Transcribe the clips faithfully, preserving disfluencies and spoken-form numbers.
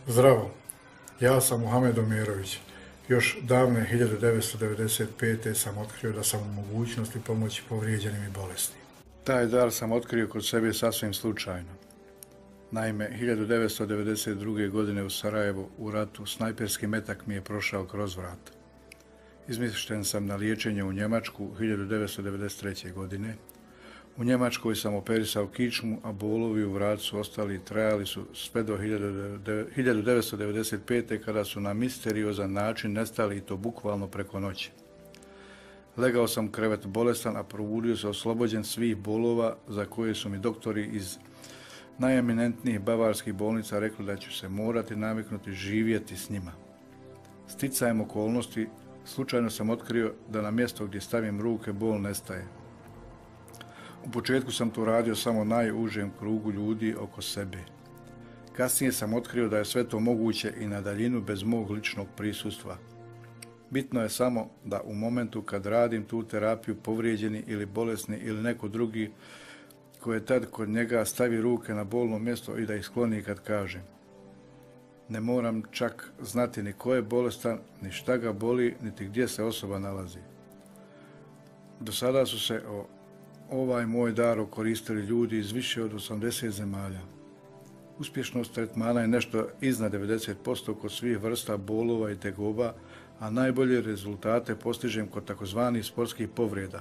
Zdravo, ja sam Mohamed Omerović. Još davne hiljadu devetsto devedeset pete. sam otkrio da sam u mogućnosti pomoći povrijeđenim i bolesnim. Taj dar sam otkrio kod sebe sasvim slučajno. Naime, hiljadu devetsto devedeset druge. godine u Sarajevu u ratu snajperski metak mi je prošao kroz vrat. Izmješten sam na liječenje u Njemačku hiljadu devetsto devedeset treće. godine. U Njemačkoj sam operisao kičmu, a bolovi u vratu su ostali i trajali su sve do hiljadu devetsto devedeset pete. kada su na misteriozan način nestali i to bukvalno preko noći. Legao sam u krevet bolestan, a probudio se oslobođen svih bolova za koje su mi doktori iz najeminentnijih bavarskih bolnica rekli da ću se morati naviknuti živjeti s njima. Sticajem okolnosti, slučajno sam otkrio da na mjesto gdje stavim ruke bol nestaje. U početku sam to radio samo najužem krugu ljudi oko sebe. Kasnije sam otkrio da je sve to moguće i na daljinu bez mog ličnog prisustva. Bitno je samo da u momentu kad radim tu terapiju povrijeđeni ili bolesni ili neko drugi koji je tad kod njega stavi ruke na bolno mjesto i da ih skloni kad kaže. Ne moram čak znati ni ko je bolestan, ni šta ga boli, niti gdje se osoba nalazi. Do sada su se o ovaj moj dar koristili ljudi iz više od osamdeset zemalja. Uspješnost tretmana je nešto iznad devedeset posto kod svih vrsta bolova i tegoba, a najbolje rezultate postižem kod takozvanih sportskih povreda.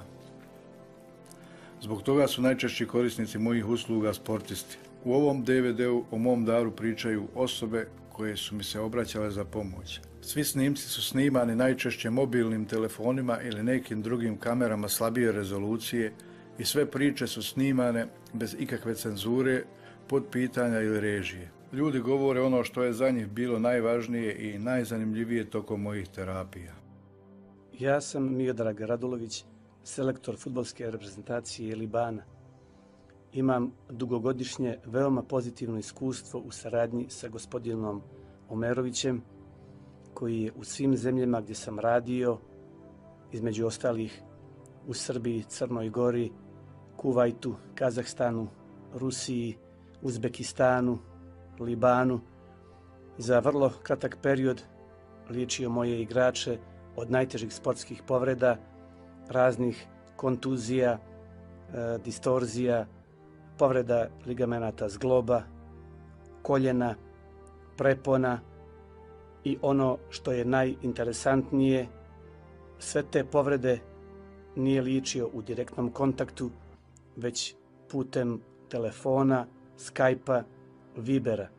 Zbog toga su najčešći korisnici mojih usluga sportisti. U ovom de ve de u o mom daru pričaju osobe koje su mi se obraćale za pomoć. Svi snimci su snimani najčešće mobilnim telefonima ili nekim drugim kamerama slabije rezolucije i sve priče su snimane bez ikakve cenzure, podpitanja ili režije. Ljudi govore ono što je za njih bilo najvažnije i najzanimljivije tokom mojih terapija. Ja sam Miodrag Radulović, selektor fudbalske reprezentacije Libana. Imam dugogodišnje, veoma pozitivno iskustvo u saradnji sa gospodinom Omerovićem, koji je u svim zemljama gdje sam radio, između ostalih u Srbiji, Crnoj Gori, Kuvajtu, Kazahstanu, Rusiji, Uzbekistanu, Libanu, za vrlo kratak period liječio moje igrače od najtežih sportskih povreda, raznih kontuzija, e, distorzija, povreda ligamenata zgloba, koljena, prepona i ono što je najinteresantnije, sve te povrede nije liječio u direktnom kontaktu, već putem telefona, Skype-a, Vibera.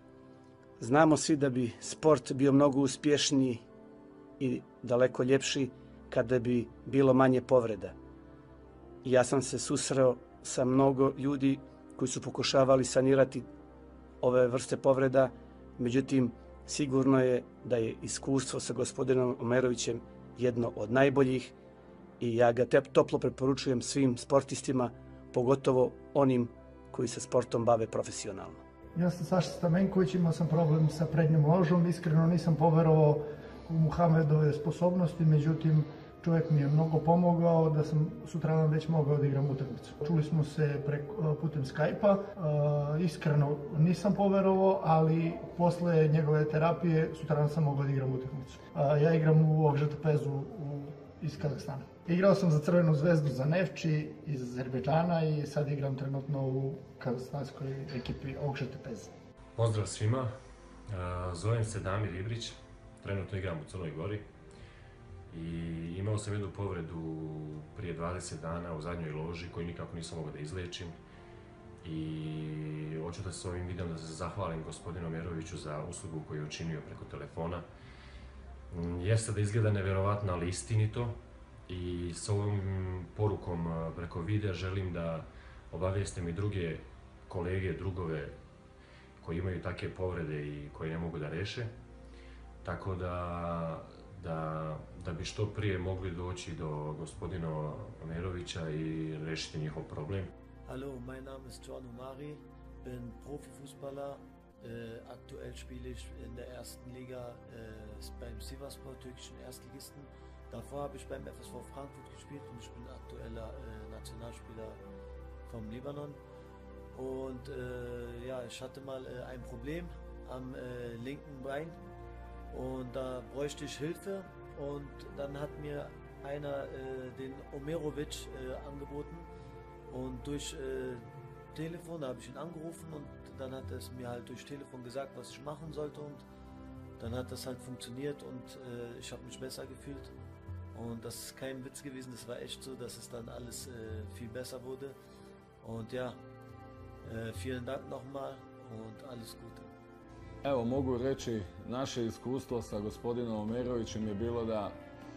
Znamo svi da bi sport bio mnogo uspješniji i daleko ljepši kada bi bilo manje povreda. Ja sam se susreo sa mnogo ljudi koji su pokušavali sanirati ove vrste povreda, međutim, sigurno je da je iskustvo sa gospodinom Omerovićem jedno od najboljih i ja ga te toplo preporučujem svim sportistima, pogotovo onim koji se sportom bave profesionalno. Ja sam Saša Stamenković, imao sam problem sa prednjom ložom, iskreno nisam poverovao u Muhamedove sposobnosti, međutim čovjek mi je mnogo pomogao da sam sutradan već mogao da igram utakmicu. Čuli smo se preko, putem Skype-a, uh, iskreno nisam poverovao, ali posle njegove terapije sutradan sam mogao da igram utakmicu. Uh, ja igram u Okžetepezu u, iz Kazahstana. Igrao sam za Crvenu zvezdu za Nefči iz Azerbejdžana i sad igram trenutno u kazahstanskoj ekipi Okžetepez. Pozdrav svima, zovem se Damir Ibrić, trenutno igram u Crnoj Gori i imao sam jednu povredu prije dvadeset dana u zadnjoj loži koju nikako nisam mogao da izliječim i hoću da se ovim videom da se zahvalim gospodinu Omeroviću za uslugu koju je učinio preko telefona. Jeste da izgleda nevjerovatno, ali istinito. I s ovom porukom preko videa želim da obavijestim i druge kolege, drugove koji imaju takve povrede i koji ne mogu da reše. Tako da, da, da bi što prije mogli doći do gospodina Omerovića i rešiti njihov problem. Hallo, mein Name ist John Umari, bin Profifußballer. Äh, aktuell spiele ich in der ersten Liga äh, beim Sivasspor, türkischen Erstligisten. Davor habe ich beim F S V Frankfurt gespielt und ich bin aktueller äh, Nationalspieler vom Libanon. Und äh, ja, ich hatte mal äh, ein Problem am äh, linken Bein und da bräuchte ich Hilfe und dann hat mir einer äh, den Omerovic äh, angeboten und durch äh, Telefon habe ich ihn angerufen und dann hat er es mir halt durch Telefon gesagt, was ich machen sollte und dann hat das halt funktioniert und äh, ich habe mich besser gefühlt und das ist kein Witz gewesen, das war echt so, dass es dann alles äh, viel besser wurde und ja, äh, vielen Dank nochmal und alles Gute. Evo, mogu reći, naše iskustvo sa gospodinom Omerovićem je bilo da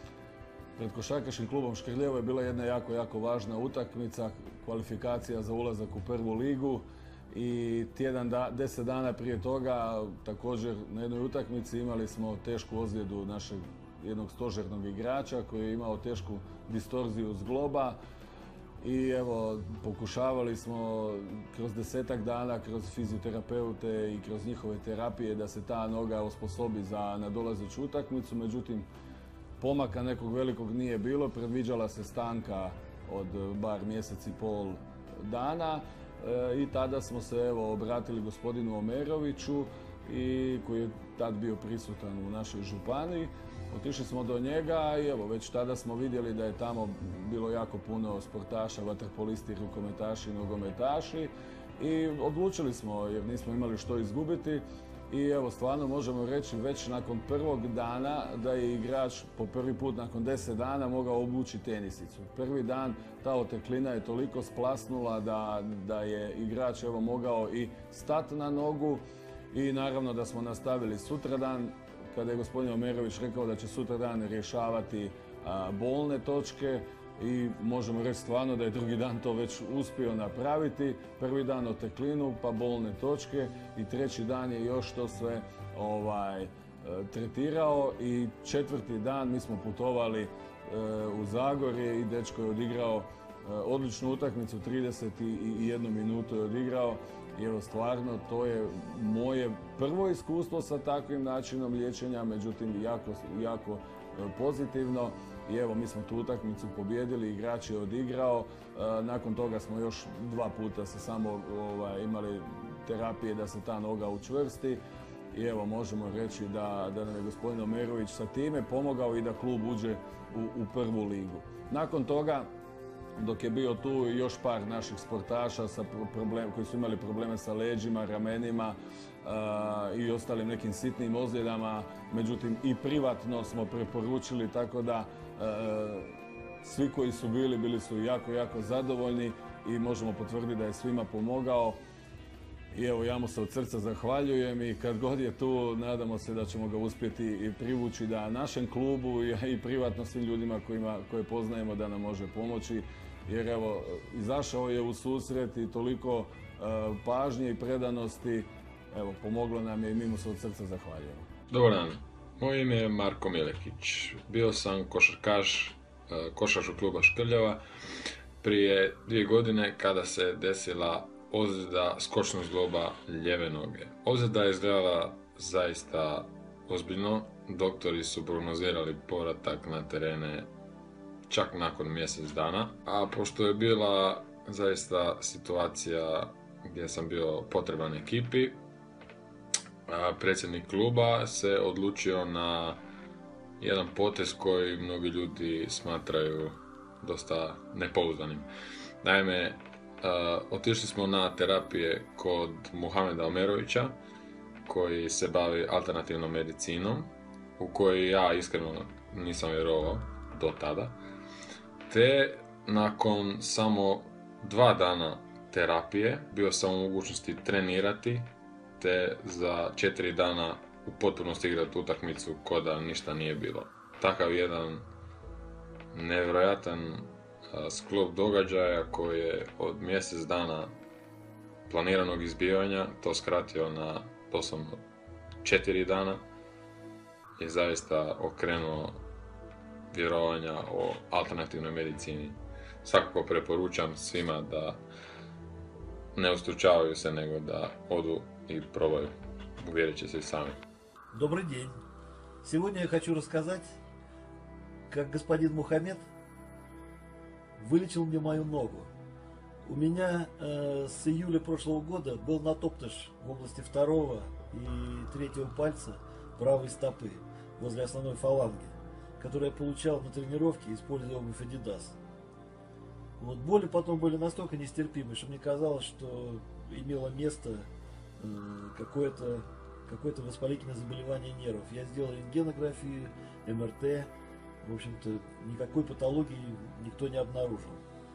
pred košarkaškim klubom Škrljevo je bila jedna jako, jako važna utakmica, kvalifikacija za ulazak u prvu ligu i tjedan, da, deset dana prije toga također na jednoj utakmici imali smo tešku ozljedu našeg jednog stožernog igrača koji je imao tešku distorziju zgloba i evo, pokušavali smo kroz desetak dana, kroz fizioterapeute i kroz njihove terapije da se ta noga osposobi za nadolazeću utakmicu, međutim pomaka nekog velikog nije bilo, predviđala se stanka od bar mjesec i pol dana e, i tada smo se evo obratili gospodinu Omeroviću i koji je tad bio prisutan u našoj županiji. Otišli smo do njega i evo već tada smo vidjeli da je tamo bilo jako puno sportaša, vaterpolisti, rukometaši, nogometaši i odlučili smo jer nismo imali što izgubiti. I evo, stvarno možemo reći već nakon prvog dana da je igrač po prvi put nakon deset dana mogao obući tenisicu. Prvi dan ta oteklina je toliko splasnula da, da je igrač evo mogao i stati na nogu i naravno da smo nastavili sutradan kada je gospodin Omerović rekao da će sutradan rješavati a, bolne točke i možemo reći stvarno da je drugi dan to već uspio napraviti. Prvi dan oteklinu, pa bolne točke i treći dan je još to sve ovaj, tretirao i četvrti dan mi smo putovali e, u Zagorje i dečko je odigrao e, odličnu utakmicu, trideset jednu minutu je odigrao i evo stvarno to je moje prvo iskustvo sa takvim načinom liječenja, međutim jako, jako pozitivno. I evo, mi smo tu utakmicu pobijedili, igrač je odigrao, e, nakon toga smo još dva puta se samo ovaj, imali terapije da se ta noga učvrsti i evo, možemo reći da, da nam je gospodin Omerović sa time pomogao i da klub uđe u, u prvu ligu. Nakon toga, dok je bio tu još par naših sportaša sa problem, koji su imali probleme sa leđima, ramenima uh, i ostalim nekim sitnim ozljedama, međutim i privatno smo preporučili, tako da uh, svi koji su bili, bili su jako, jako zadovoljni i možemo potvrditi da je svima pomogao. I evo, ja mu se od srca zahvaljujem i kad god je tu, nadamo se da ćemo ga uspjeti i privući da našem klubu i privatno svim ljudima kojima, koje poznajemo da nam može pomoći. Jer evo, izašao je u susret i toliko uh, pažnje i predanosti, evo, pomoglo nam je i mi mu se od srca zahvaljujemo. Dobar dan, moje ime je Marko Milekić. Bio sam košarkaš uh, košarkaškog kluba Škrljeva prije dvije godine kada se desila ozljeda skočnog zgloba lijeve noge. Ozljeda je izgledala zaista ozbiljno. Doktori su prognozirali povratak na terene čak nakon mjesec dana. A pošto je bila zaista situacija gdje sam bio potreban ekipi, predsjednik kluba se odlučio na jedan potez koji mnogi ljudi smatraju dosta nepouzdanim. Naime, Uh, otišli smo na terapije kod Muhameda Omerovića koji se bavi alternativnom medicinom u kojoj ja iskreno nisam vjerovao do tada, te nakon samo dva dana terapije bio sam u mogućnosti trenirati te za četiri dana u potpunosti igrati utakmicu ko da ništa nije bilo. Takav jedan nevjerojatan sklop događaja koji je od mjesec dana planiranog izbivanja to skratio na doslovno četiri dana je zaista okrenuo vjerovanja o alternativnoj medicini. Svakako preporučam svima da ne ustručavaju se, nego da odu i probaju. Uvjerit će se i sami. Добрый день. Сегодня я хочу рассказать, как господин Мухаммед вылечил мне мою ногу. У меня э, с июля прошлого года был натоптыш в области второго и третьего пальца правой стопы возле основной фаланги, которую я получал на тренировке, используя обувь Adidas. Вот, боли потом были настолько нестерпимы, что мне казалось, что имело место э, какое-то какое-то воспалительное заболевание нервов. Я сделал рентгенографию, эм эр тэ, в общем-то, никакой патологии никто не обнаружил.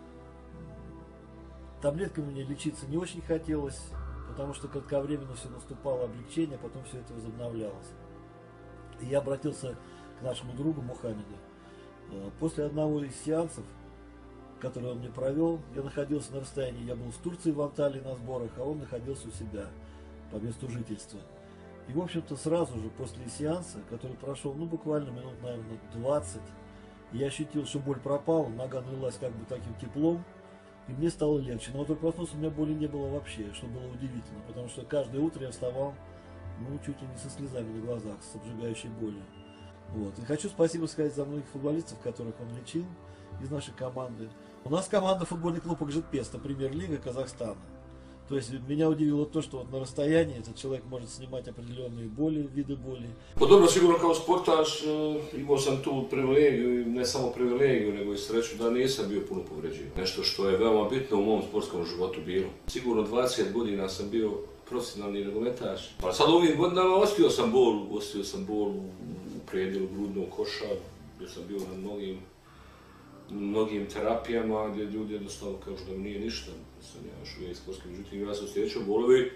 Таблетками мне лечиться не очень хотелось, потому что кратковременно все наступало облегчение, потом все это возобновлялось. И я обратился к нашему другу Мухаммеду. После одного из сеансов, который он мне провел, я находился на расстоянии, я был в Турции, в Анталии на сборах, а он находился у себя по месту жительства. И, в общем-то, сразу же после сеанса, который прошел, ну, буквально минут, наверное, двадцать, я ощутил, что боль пропала, нога налилась как бы таким теплом, и мне стало легче. Но вот я проснулся, у меня боли не было вообще, что было удивительно, потому что каждое утро я вставал, ну, чуть ли не со слезами на глазах, с обжигающей болью. Вот. И хочу спасибо сказать за многих футболистов, которых он лечил из нашей команды. У нас команда футбольный клуб Акжетпеста, премьер-лига Казахстана. То есть меня удивило то, что вот на расстоянии этот человек может снимать определенные боли, виды боли. Pa dobro, sigurno kao sportaš imao sam tu privilegiju, ne samo privilegiju, nego i sreću da nisam bio puno povređivan. Nešto što je veoma bitno u mom sportskom životu bilo. Sigurno dvadeset godina sam bio profesionalni nogometaš. Pa sad u ovim godinama osjetio sam bol, osjetio sam bol u predjelu grudnog koša, gdje sam bio na mnogim mnogim terapijama gdje ljudi jednostavno kažu da mi nije ništa, sam ja još uvijek sportski, međutim ja sam osjećao bolovi.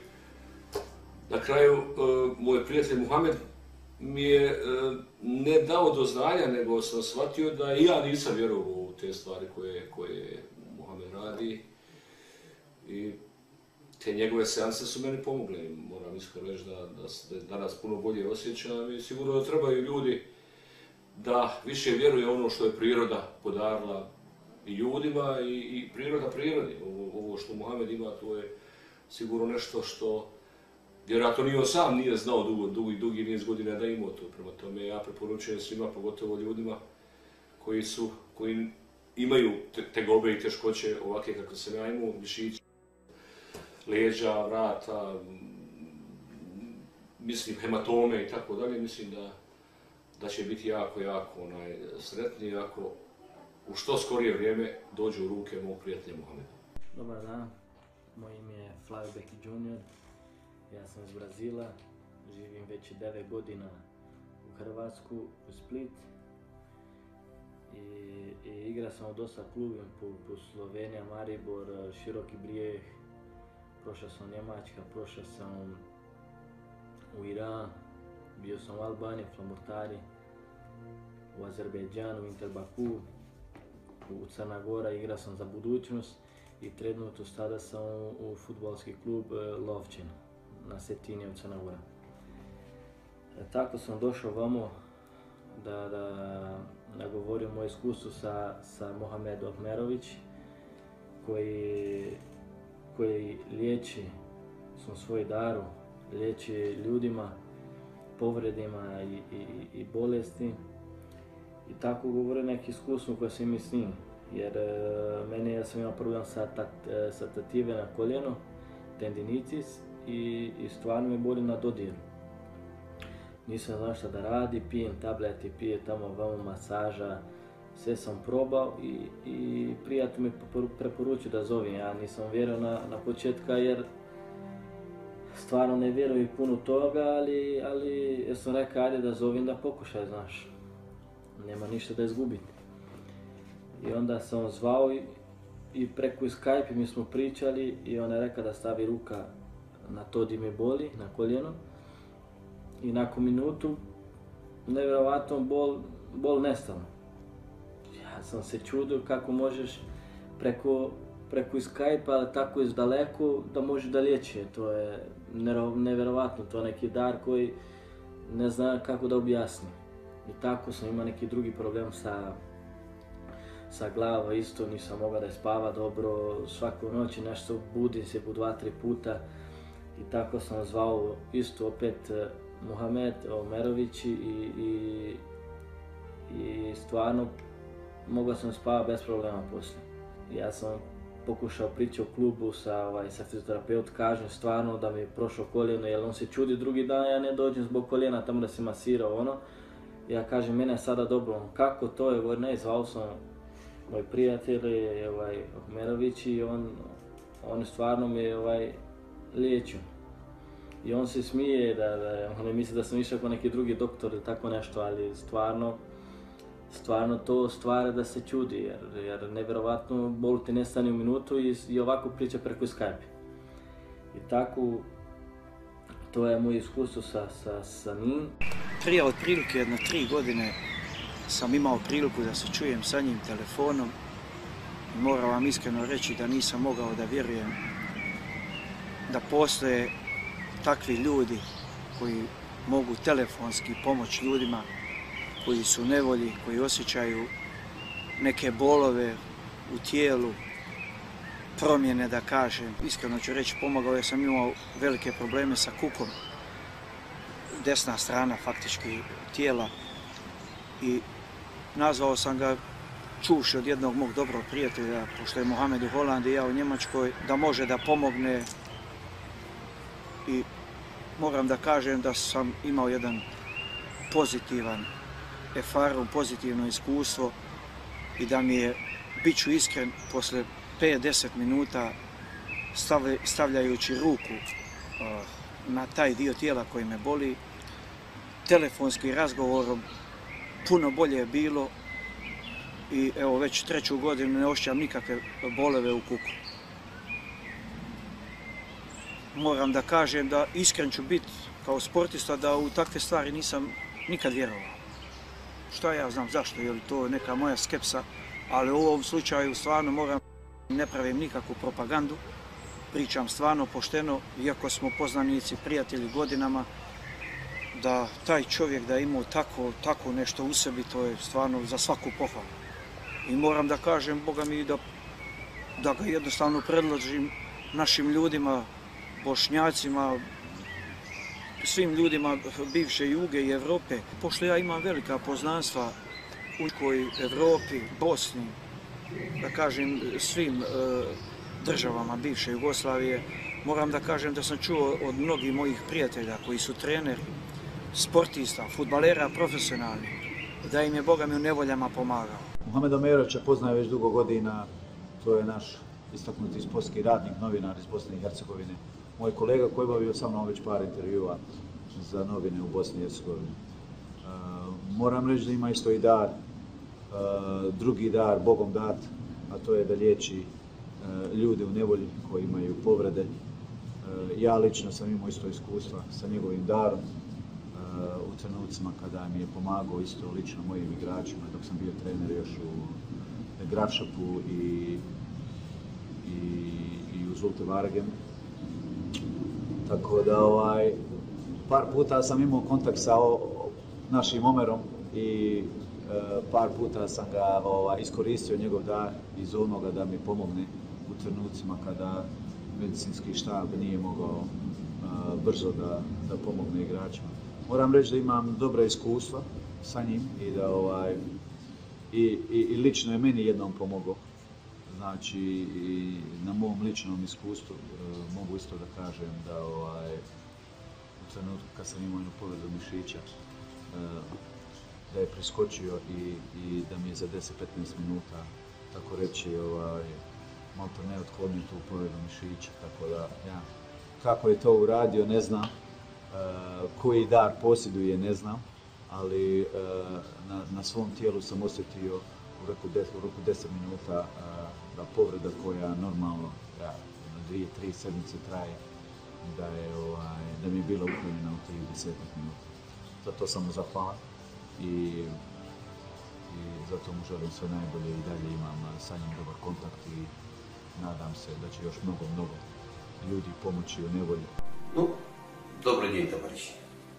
Na kraju e, moj prijatelj Muhamed mi je e, ne dao do znanja, nego sam shvatio da i ja nisam vjerovao u te stvari koje, koje Muhamed radi. I te njegove seanse su meni pomogle, moram iskreno reći da, da, da danas puno bolje osjećam i sigurno da trebaju ljudi da više vjeruje ono što je priroda podarila i ljudima i, i priroda prirodi. Ovo, ovo što Muhamed ima, to je sigurno nešto što vjerojatno ni on sam nije znao dugo, dugi, dugi niz godina da imao to. Prema tome ja preporučujem svima, pogotovo ljudima koji, su, koji imaju te, tegobe i teškoće ovakve kako sam ja imao, mišića, leđa, vrata, mislim hematome i tako dalje, mislim da da će biti jako, jako onaj, sretni ako u što skorije vrijeme dođu u ruke mog prijatelja Muhameda. Dobar dan, moje ime je Flavio Beki junior, ja sam iz Brazila, živim već devet godina u Hrvatsku, u Split i, i igra sam u dosta klubima po, po Slovenija, Maribor, Široki Brijeh, prošao sam Njemačka, prošao sam u Iran, bio sam u Albaniji, Flamurtari, u Azerbejdžanu, Interbaku, u Crna Gora, igrao sam za budućnost i trenutno sada sam u, u fudbalski klub Lovćin na Setini u Crna Gora. E, tako sam došao vamo da, da nagovorim moje iskustvo sa, sa Mohamedom Ahmerović koji, koji liječi sam svoj daru, liječi ljudima, povredima i, i, i bolesti. I tako govore neki iskustvo koje sam imao s njim. Jer e, mene ja sam imao problem sa, tat, e, sa tative na koljeno, tendinitis i, i stvarno me boli na dodiru. Nisam znao šta da radi, pijem tableti, pijem tamo vamo masaža, sve sam probao i, i prijatelj mi preporučio da zovem. Ja nisam vjerovao na, na početka jer stvarno ne vjerujem puno toga, ali, ali ja sam rekao ajde da zovem da pokušaj, znaš. Nema ništa da izgubiti. I onda sam zvao i, i preko Skype mi smo pričali i on je rekao da stavi ruka na to di me boli, na koljeno. I nakon minutu, nevjerovatno bol, bol nestalo. Ja sam se čudio kako možeš preko, preko Skype-a, tako iz daleko, da možeš da liječi. To je nevjerovatno, to je neki dar koji ne zna kako da objasni. I tako sam imao neki drugi problem sa, sa glava isto, nisam mogao da spava dobro, svaku noć nešto budim se po dva, tri puta. I tako sam zvao isto opet Muhamed Ahmerović i, i, i stvarno mogao sam spavati bez problema poslije. Ja sam pokušao prići o klubu sa, ovaj, sa fizioterapeut, kažem stvarno da mi je prošlo koljeno, jer on se čudi drugi dan, ja ne dođem zbog koljena tamo da se masirao, ono. Ja kažem, mene je sada dobro, kako to je, govori, ne, zvao sam moj prijatelj, ovaj, Merović, i on, on stvarno me ovaj, liječio. I on se smije, da, da, on misli da sam išao kao neki drugi doktor ili tako nešto, ali stvarno, stvarno to stvara da se čudi, jer, jer nevjerovatno bol ti nestane u minutu i, i ovako priča preko Skype. I tako, to je moje iskustvo sa, sa, sa njim. Prije otprilike jedno tri godine sam imao priliku da se čujem sa njim telefonom i moram vam iskreno reći da nisam mogao da vjerujem da postoje takvi ljudi koji mogu telefonski pomoći ljudima koji su u nevolji, koji osjećaju neke bolove u tijelu, promjene da kažem. Iskreno ću reći, pomogao jer sam imao velike probleme sa kukom, desna strana faktički tijela, i nazvao sam ga čuvši od jednog mog dobrog prijatelja, pošto je Mohamed u Holandiji, ja u Njemačkoj, da može da pomogne, i moram da kažem da sam imao jedan pozitivan efaru, pozitivno iskustvo, i da mi je, bit ću iskren, posle pet do deset minuta stavljajući ruku na taj dio tijela koji me boli, telefonskim razgovorom puno bolje je bilo, i evo već treću godinu ne osjećam nikakve bolove u kuku. Moram da kažem da iskren ću biti kao sportista da u takve stvari nisam nikad vjerovao. Šta ja znam zašto, je li to neka moja skepsa, ali u ovom slučaju stvarno moram, ne pravim nikakvu propagandu, pričam stvarno pošteno, iako smo poznanici, prijatelji godinama, da taj čovjek da je imao tako, tako nešto u sebi, to je stvarno za svaku pohvalu. I moram da kažem, Boga mi, da, da ga jednostavno predložim našim ljudima, Bošnjacima, svim ljudima bivše Juge i Evrope, pošto ja imam velika poznanstva u kojoj Evropi, Bosni, da kažem svim e, državama bivše Jugoslavije, moram da kažem da sam čuo od mnogih mojih prijatelja koji su treneri, sportista, fudbalera profesionalni, da im je Boga mi u nevoljama pomagao. Mohameda Omerovića poznaje već dugo godina, to je naš istaknuti sportski radnik, novinar iz Bosne i Hercegovine. Moj kolega koji je obavio sa mnom već par intervjua za novine u Bosni i Hercegovini. Moram reći da ima isto i dar, drugi dar, Bogom dat, a to je da liječi ljude u nevolji koji imaju povrede. Ja lično sam imao isto iskustva sa njegovim darom u trenucima kada mi je pomagao isto lično mojim igračima dok sam bio trener još u Grafšapu i, i, i u Zulte Varegenu. Tako da ovaj, par puta sam imao kontakt sa o, našim Omerom i e, par puta sam ga ovaj, iskoristio njegov dar iz onoga da mi pomogne u trenucima kada medicinski štab nije mogao a, brzo da, da pomogne igračima. Moram reći da imam dobra iskustva sa njim i da ovaj, i, i, i lično je meni jednom pomogao. Znači, i na mom ličnom iskustvu e, mogu isto da kažem da ovaj, u trenutku kad sam imao jednu povredu mišića, e, da je preskočio i, i da mi je za deset do petnaest minuta, tako reći, ovaj, malo to ne otklonio tu povredu mišića, tako da, ja, kako je to uradio, ne znam, e, koji dar posjeduje, ne znam, ali e, na, na svom tijelu sam osjetio u roku, des, u roku deset minuta e, da povreda koja normalno, ja, dvije, tri sedmice traje, da je, ovaj, da mi je bila uklonjena u trideset minuta. Zato sam mu zahvalan i, i zato mu želim sve najbolje i dalje imam sa njim dobar kontakt i nadam se da će još mnogo, mnogo ljudi pomoći u nevolji. Ну, добрый день, товарищи.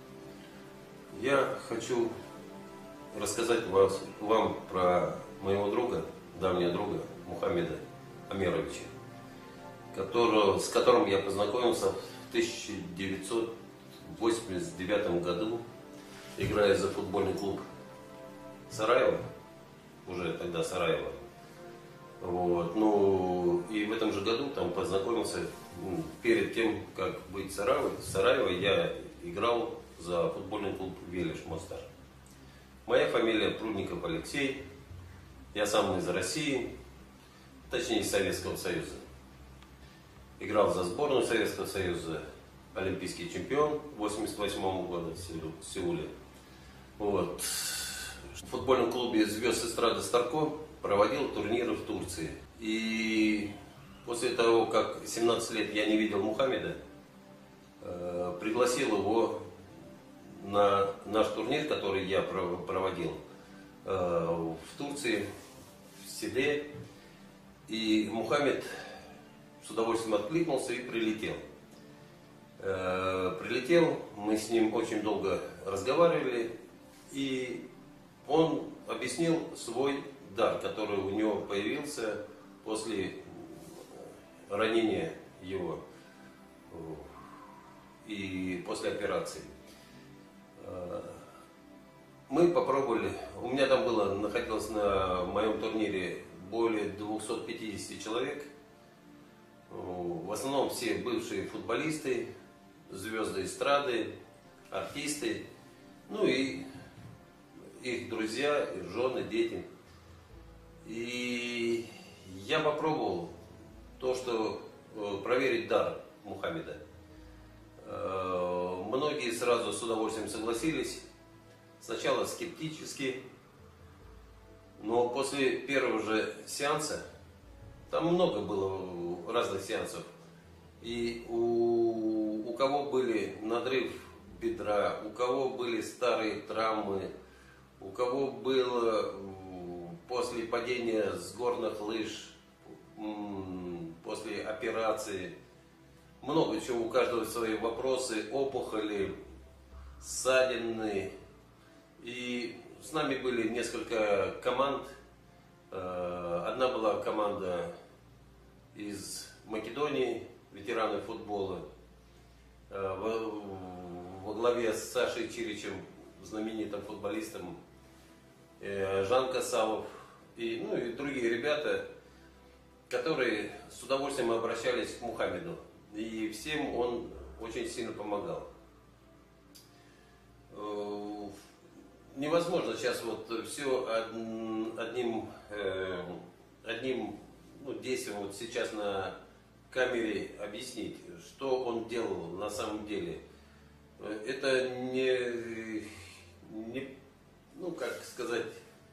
Я хочу рассказать вас, вам про моего друга, давнего друга Мухаммеда Омеровича, которого, с которым я познакомился в тысяча девятьсот восемьдесят девятом году, играя за футбольный клуб Сараево, уже тогда Сараево. Вот. Ну, и в этом же году там познакомился, перед тем, как быть в Сараево, в Сараево я играл за футбольный клуб «Велиш» Мостар. Моя фамилия Прудников Алексей, я сам из России, точнее из Советского Союза. Играл за сборную Советского Союза, олимпийский чемпион восемьдесят восьмого года в Сеуле. Вот. В футбольном клубе «Звезд эстрады Старко» проводил турниры в Турции. И после того, как семнадцать лет я не видел Мухаммеда, э, пригласил его на наш турнир, который я проводил э, в Турции, в селе. И Мухаммед с удовольствием откликнулся и прилетел. Э, прилетел, мы с ним очень долго разговаривали, и он объяснил свой дар, который у него появился после ранения его и после операции. Мы попробовали, у меня там было, находилось на моем турнире более двухсот пятидесяти человек, в основном все бывшие футболисты, звезды эстрады, артисты, ну и их друзья, их жены, дети. И я попробовал то, что проверить дар Мухаммеда. Многие сразу с удовольствием согласились. Сначала скептически, но после первого же сеанса, там много было разных сеансов, и у, у кого были надрыв бедра, у кого были старые травмы, у кого было после падения с горных лыж, после операции, много чего, у каждого свои вопросы, опухоли, ссадины. И с нами были несколько команд. Одна была команда из Македонии, ветераны футбола, во главе с Сашей Чиричем, знаменитым футболистом, Жан Касалов и, ну, и другие ребята, которые с удовольствием обращались к Мухаммеду. И всем он очень сильно помогал. Невозможно сейчас вот все одним, одним ну, действием вот сейчас на камере объяснить, что он делал на самом деле. Это не, не ну как сказать,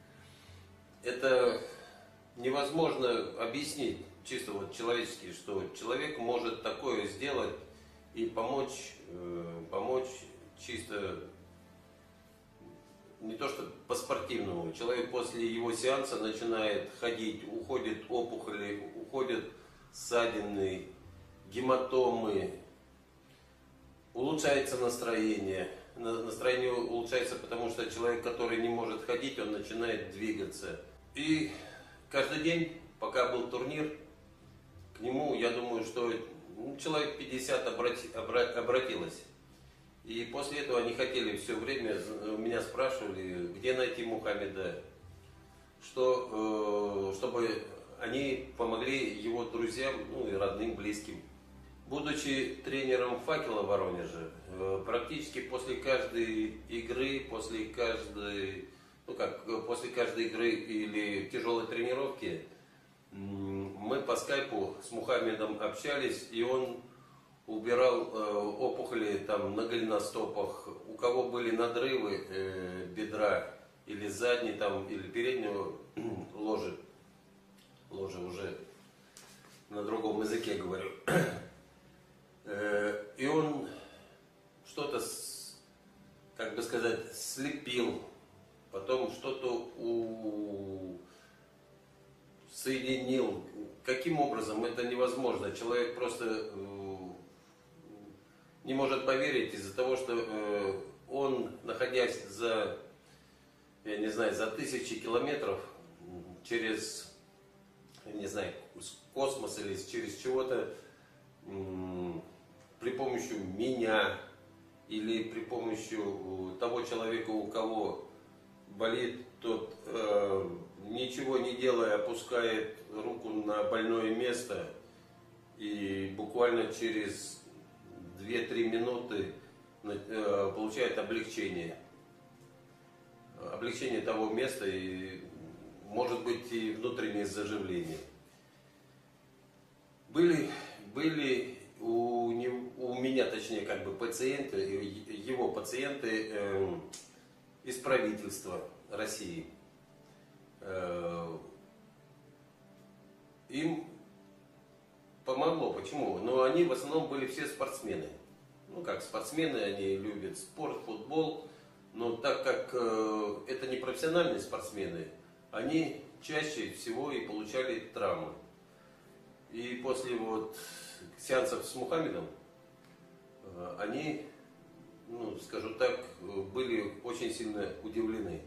это невозможно объяснить чисто вот человечески, что человек может такое сделать и помочь, э, помочь чисто не то что по-спортивному. Человек после его сеанса начинает ходить, уходят опухоли, уходят ссадины, гематомы, улучшается настроение. Настроение улучшается, потому что человек, который не может ходить, он начинает двигаться. И каждый день, пока был турнир, к нему, я думаю, что ну, человек пятьдесят обрати, обра, обратилось. И после этого они хотели все время, меня спрашивали, где найти Мухаммеда, что, э, чтобы они помогли его друзьям, ну и родным, близким. Будучи тренером «Факела» в Воронеже, э, практически после каждой игры, после каждой, ну как, после каждой игры или тяжелой тренировки, мы по скайпу с Мухаммедом общались, и он убирал э, опухоли там, на голеностопах, у кого были надрывы э, бедра или задней, там, или переднего ложи, ложи уже на другом языке говорю. э, и он что-то, как бы сказать, слепил, потом что-то у... соединил. Каким образом, это невозможно. Человек просто э, не может поверить из-за того, что э, он, находясь за, я не знаю, за тысячи километров через, я не знаю, космос или через чего-то, э, при помощи меня или при помощи того человека, у кого болит, тот, э, ничего не делая, опускает руку на больное место, и буквально через две-три минуты э, получает облегчение. Облегчение того места и, может быть, и внутреннее заживление. Были, были у, не, у меня, точнее, как бы пациенты, его пациенты э, из правительства России. Э, им помогло. Почему? Но они в основном были все спортсмены. Ну, как спортсмены, они любят спорт, футбол. Но так как э, это не профессиональные спортсмены, они чаще всего и получали травмы. И после вот сеансов с Мухаммедом э, они, ну, скажу так, были очень сильно удивлены.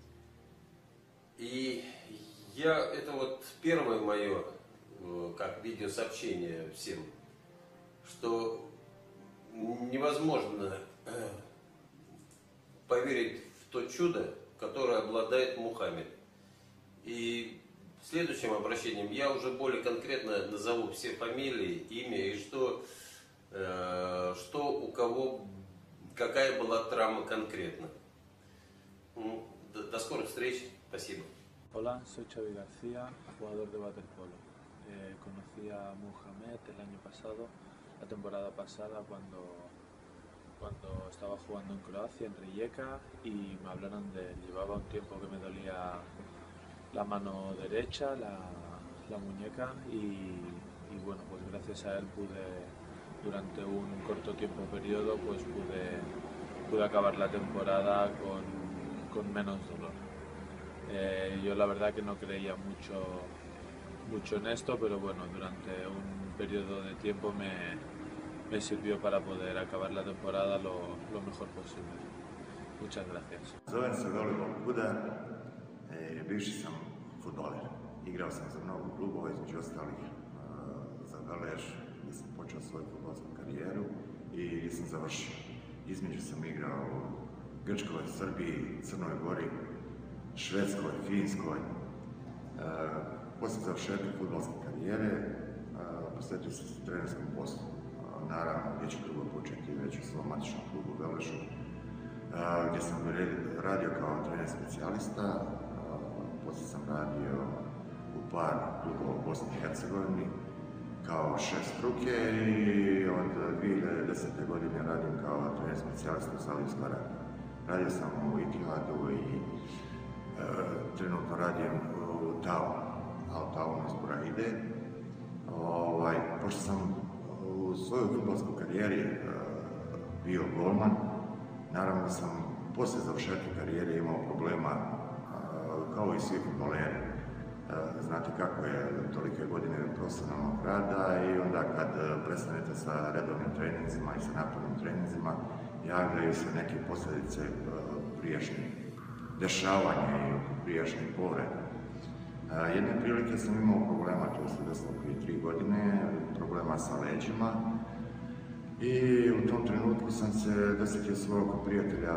И я, это вот первое мое, э, как видеосообщение всем, что невозможно э, поверить в то чудо, которое обладает Мухаммед. И следующим обращением я уже более конкретно назову все фамилии, имя и что, э, что у кого, какая была травма конкретно. Ну, до, до скорых встреч. Спасибо. Hola, soy Xavi García, jugador de waterpolo. Eh, conocí a Mohamed el año pasado, la temporada pasada, cuando, cuando estaba jugando en Croacia, en Rijeka, y me hablaron de él. Llevaba un tiempo que me dolía la mano derecha, la, la muñeca, y, y bueno, pues gracias a él pude, durante un corto tiempo periodo, pues pude, pude acabar la temporada con, con menos dolor. Eh, yo la verdad que no creía mucho, mucho en esto, pero bueno, durante un periodo de tiempo me, me sirvió para poder acabar la temporada lo, lo mejor posible. Muchas gracias. Zovem se Velibor Kudar, e, bivši sam fudbaler. Igrao sam za mnogo klubova, između ostalih e, za Veleš, gdje sam počeo svoju fudbalsku karijeru i gdje sam završio. Između sam igrao u Grčkoj, Srbiji, Crnoj Gori, Švedskoj, Finskoj. E, poslije završetka fudbalske karijere e, posvetio sam se trenerskom poslu. E, naravno, gdje ću drugo početi već u svom matičnom klubu u Velešu, e, gdje sam radio kao trener specijalista. E, poslije sam radio u par klubova u Bosni i Hercegovini kao šef struke i od dvije hiljade desete. godine radim kao trener specijalista u Saudijskoj Arabiji. Radio sam u Itihadu i E, trenutno radim u Tavu, a u Tavu izbora ide. Ovaj, pošto sam u svojoj fudbalskoj karijeri e, bio golman, naravno da sam poslije završetka karijere imao problema e, kao i svi fudbaleri. E, znate kako je tolike godine profesionalnog rada i onda kad prestanete sa redovnim treninzima i sa napornim treninzima, javljaju se neke posljedice e, prijašnjih dešavanja i prijašnjih povreda. Jedne prilike sam imao problema, to se desilo prije tri godine, problema sa leđima i u tom trenutku sam se dosjetio svog prijatelja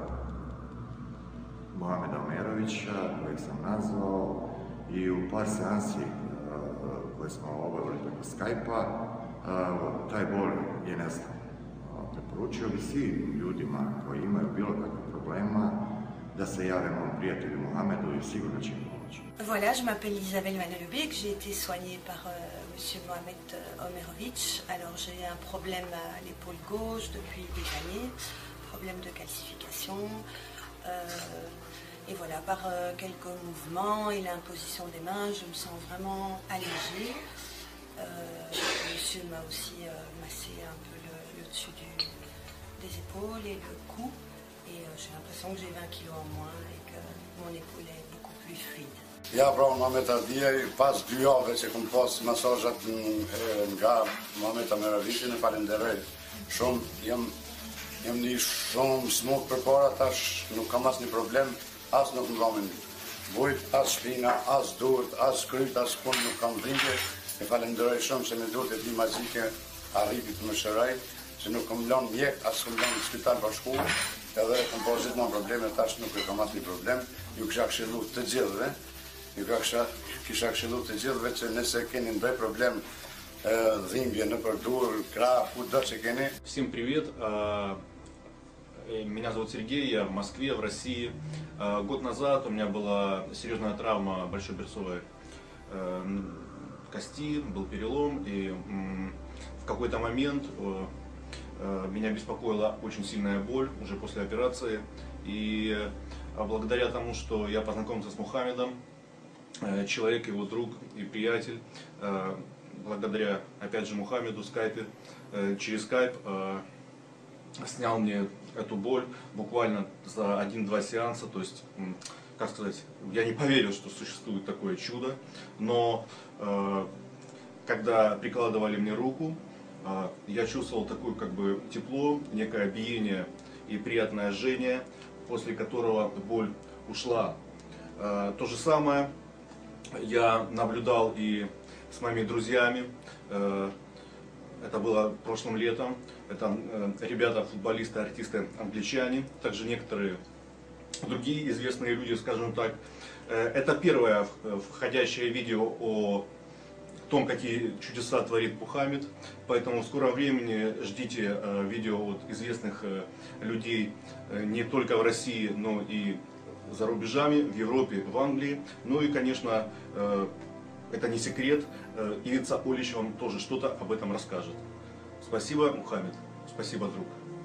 Mohameda Omerovića, kojeg sam nazvao, i u par seansi koje smo obavili preko Skype-a, taj bol je nestao. Preporučio bih svim ljudima koji imaju bilo kakve problema da se jave mom prijatelju Mohamedu i sigurno će im pomoći. Voilà, je m'appelle Isabelle Manelubek, j'ai été soignée par euh, monsieur Mohamed Omerovic. Alors j'ai un problème à l'épaule gauche depuis des années, problème de calcification. Euh, et voilà, par euh, quelques mouvements et l'imposition des mains, je me sens vraiment allégée. Euh, monsieur m'a aussi euh, massé un peu le, le dessus du, des épaules et le cou. Et euh, j'ai l'impression que j'ai vingt kilos en moins et que mon épaule est beaucoup plus fluide. Ja pra Mohamed Ardija i pas dy javë që kom pas masazhat nga Mohamed Omerovici, e falenderoj shumë. Jam jam një shumë smut përpara tash, nuk kam asnjë problem, as nuk më vëmë vujt, as shpina, as durët, as kryt, as pun nuk kam dhimbje. E falenderoj shumë se me durët e ti mazike arriti të më shëroj, se nuk kam lënë mjek, as kam lënë spital bashku. edhe në pozit në probleme, tash nuk e kam asnjë problem, ju kisha këshillu të gjithëve, ju kisha, kisha këshillu të gjithëve që nëse keni ndonjë problem, dhimbje në dur, krah, kudo që keni. Всем привет! Меня зовут Сергей, я в Москве, в России. Год назад у меня была серьезная травма большеберцовой кости, был перелом, и в какой-то момент меня беспокоила очень сильная боль уже после операции. И благодаря тому, что я познакомился с Мухаммедом, человек, его друг и приятель, благодаря, опять же, Мухаммеду, скайпе, через скайп снял мне эту боль буквально за один-два сеанса. То есть, как сказать, я не поверил, что существует такое чудо, но когда прикладывали мне руку, я чувствовал такое как бы тепло, некое биение и приятное жжение, после которого боль ушла. То же самое я наблюдал и с моими друзьями. Это было прошлым летом. Это ребята, футболисты, артисты, англичане, также некоторые другие известные люди, скажем так. Это первое входящее видео о том, какие чудеса творит Мухаммед. Поэтому в скором времени ждите видео от известных людей не только в России, но и за рубежами, в Европе, в Англии. Ну и, конечно, это не секрет, Ивица Олич вам тоже что-то об этом расскажет. Спасибо, Мухаммед. Спасибо, друг.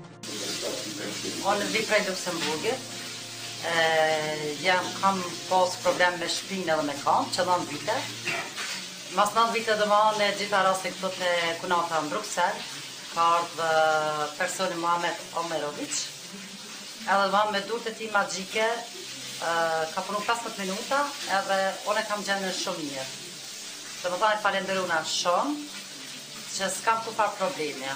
On vi prej Luxemburgit. Jam kam pas problem me shpinë edhe me kam, që nëntë vite. Mas nëntë vite dhe ma në gjitha rasti këto të kunata në Bruxelles, ka ardhë personi Muhammed Omerovic. Edhe ma me dur të ti magjike, ka punu pesëmbëdhjetë minuta, edhe one kam gjenë shumë mirë. Dhe më thani falenderuna shumë, që s'kam ku farë problemja.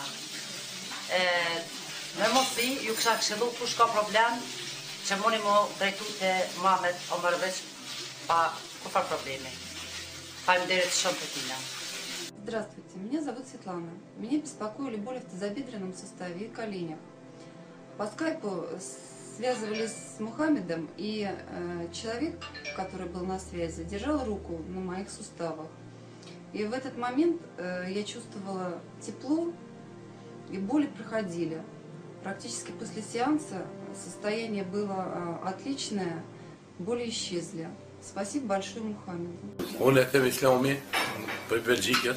Me mosi, ju kësha këshillu kush ka problem, që moni mu drejtu të Muhammed Omerovic pa ku farë problemi. Falenderit shumë për tina. Здравствуйте, меня зовут Светлана. Меня беспокоили боли в тазобедренном суставе и коленях. По скайпу связывались с Мухаммедом, и э, человек, который был на связи, держал руку на моих суставах. И в этот момент э, я чувствовала тепло, и боли проходили. Практически после сеанса состояние было э, отличное, боли исчезли. Спасибо большое Мухаммеду. Unë e them Islami për Belgjikët,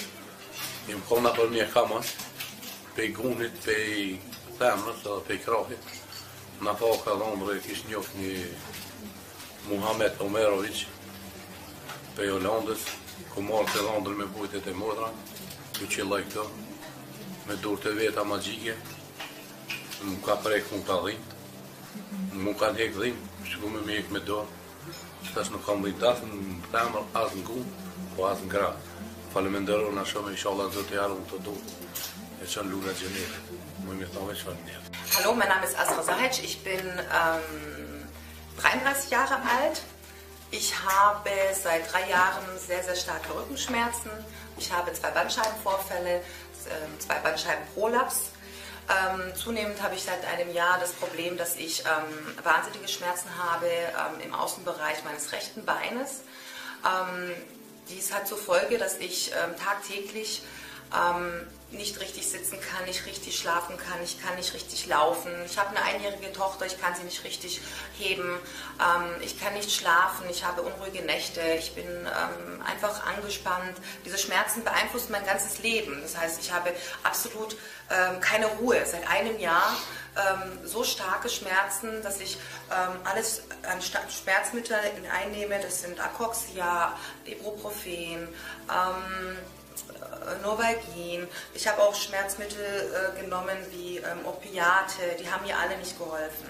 i më kona për një kamas, për gunit, për themës edhe për krahit. Në tha ka dhëndre kish njof një Muhammed Omerovic për Hollandës, ku marrë të dhëndre me bujtet e modra, ku qillaj këto, me dur të veta magjike, më ka prek më ka dhimt, më ka hek dhimt, shku me me hek me dorë. Tash nuk kam dhënë as në themër, as në gun, po as në krah. Faleminderoj na shumë, inshallah Zoti ardhmë të du. E çan lula xhenet. Më mirë thamë çfarë. Hallo, mein Name ist Asra Sahic, ich bin ähm, dreiunddreißig Jahre alt. Ich habe seit drei Jahren sehr, sehr starke Rückenschmerzen. Ich habe zwei Bandscheibenvorfälle, zwei Bandscheibenprolaps. Ähm, zunehmend habe ich seit einem Jahr das Problem, dass ich ähm, wahnsinnige Schmerzen habe ähm, im Außenbereich meines rechten Beines. Ähm, dies hat zur Folge, dass ich ähm, tagtäglich ähm, nicht richtig sitzen kann, nicht richtig schlafen kann, ich kann nicht richtig laufen. Ich habe eine einjährige Tochter, ich kann sie nicht richtig heben, ähm, ich kann nicht schlafen, ich habe unruhige Nächte, ich bin ähm, einfach angespannt. Diese Schmerzen beeinflussen mein ganzes Leben. Das heißt, ich habe absolut ähm, keine Ruhe. Seit einem Jahr ähm, so starke Schmerzen, dass ich ähm, alles an Schmerzmitteln einnehme. Das sind Acoxia, Ibuprofen, ähm, Novalgin. Ich habe auch Schmerzmittel äh, genommen wie ähm, Opiate, die haben mir alle nicht geholfen.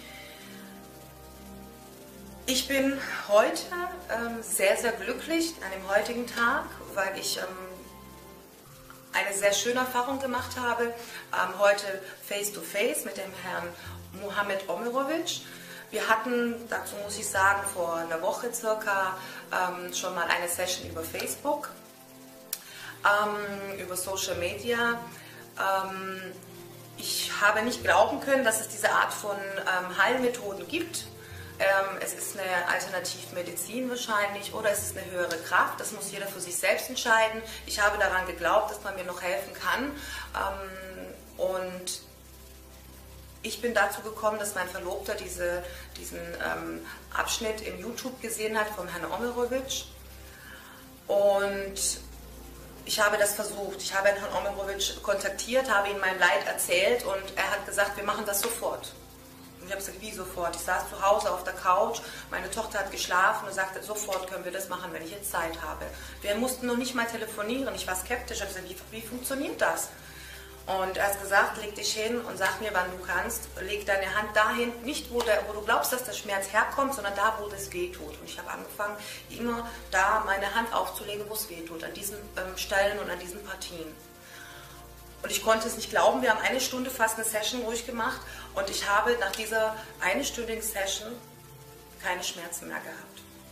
Ich bin heute ähm, sehr, sehr glücklich an dem heutigen Tag, weil ich ähm, eine sehr schöne Erfahrung gemacht habe, ähm, heute face-to-face mit dem Herrn Muhammed Omerovic. Wir hatten, dazu muss ich sagen, vor einer Woche circa ähm, schon mal eine Session über Facebook. Ähm, über Social Media. Ähm, ich habe nicht glauben können, dass es diese Art von ähm, Heilmethoden gibt. Ähm, es ist eine Alternativmedizin wahrscheinlich oder es ist eine höhere Kraft. Das muss jeder für sich selbst entscheiden. Ich habe daran geglaubt, dass man mir noch helfen kann. Ähm, und ich bin dazu gekommen, dass mein Verlobter diese, diesen ähm, Abschnitt im YouTube gesehen hat vom Herrn Omerovic. Und ich habe das versucht. Ich habe Herrn Omerovic kontaktiert, habe ihm mein Leid erzählt und er hat gesagt, wir machen das sofort. Und ich habe gesagt, wie sofort? Ich saß zu Hause auf der Couch, meine Tochter hat geschlafen und sagte, sofort können wir das machen, wenn ich jetzt Zeit habe. Wir mussten noch nicht mal telefonieren. Ich war skeptisch, ich habe gesagt, wie, wie funktioniert das? Und er hat gesagt, leg dich hin und sag mir, wann du kannst. Leg deine Hand dahin, nicht wo, der, wo du glaubst, dass der Schmerz herkommt, sondern da, wo es weh tut. Und ich habe angefangen, immer da meine Hand aufzulegen, wo es weh tut, an diesen ähm, Stellen und an diesen Partien. Und ich konnte es nicht glauben, wir haben eine Stunde fast eine Session ruhig gemacht und ich habe nach dieser einstündigen Session keine Schmerzen mehr gehabt.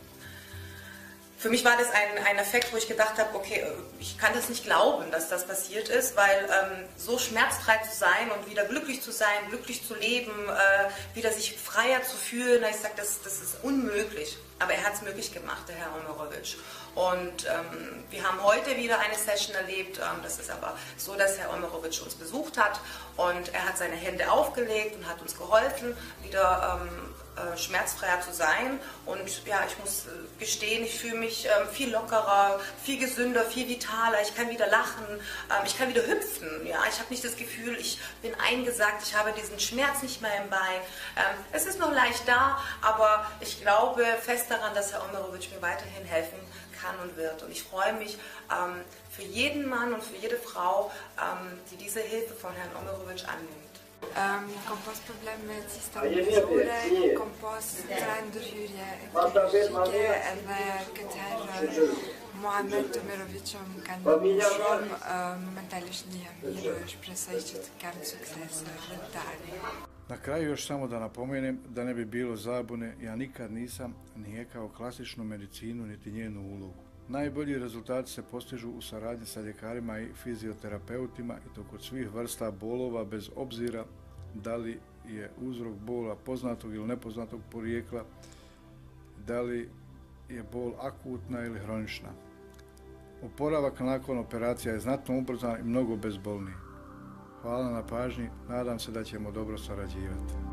Für mich war das ein, ein Effekt, wo ich gedacht habe, okay, ich kann das nicht glauben, dass das passiert ist, weil ähm, so schmerzfrei zu sein und wieder glücklich zu sein, glücklich zu leben, äh, wieder sich freier zu fühlen, ich sage, das, das ist unmöglich. Aber er hat es möglich gemacht, der Herr Omerovic. Und ähm, wir haben heute wieder eine Session erlebt, ähm, das ist aber so, dass Herr Omerovic uns besucht hat und er hat seine Hände aufgelegt und hat uns geholfen, wieder ähm, Äh, schmerzfreier zu sein und ja, ich muss äh, gestehen, ich fühle mich äh, viel lockerer, viel gesünder, viel vitaler, ich kann wieder lachen, äh, ich kann wieder hüpfen, ja, ich habe nicht das Gefühl, ich bin eingesackt, ich habe diesen Schmerz nicht mehr im Bein. Ähm, es ist noch leicht da, aber ich glaube fest daran, dass Herr Omerovic mir weiterhin helfen kann und wird und ich freue mich ähm, für jeden Mann und für jede Frau, ähm, die diese Hilfe von Herrn Omerovic annimmt. Um, kom pas probleme met systemizore, kom pas trendur hyrje ekologiske edhe këtë herë Muhamet Omerovićom kanë një shumë momentalisht një mirë, shpresoj që të kemë sukses dalje. Na kraju još samo da napomenem da ne bi bilo zabune, ja nikad nisam nijekao klasičnu medicinu niti njenu ulogu. Najbolji rezultati se postižu u saradnji sa ljekarima i fizioterapeutima i to kod svih vrsta bolova bez obzira da li je uzrok bola poznatog ili nepoznatog porijekla, da li je bol akutna ili hronična. Oporavak nakon operacija je znatno ubrzan i mnogo bezbolniji. Hvala na pažnji, nadam se da ćemo dobro sarađivati.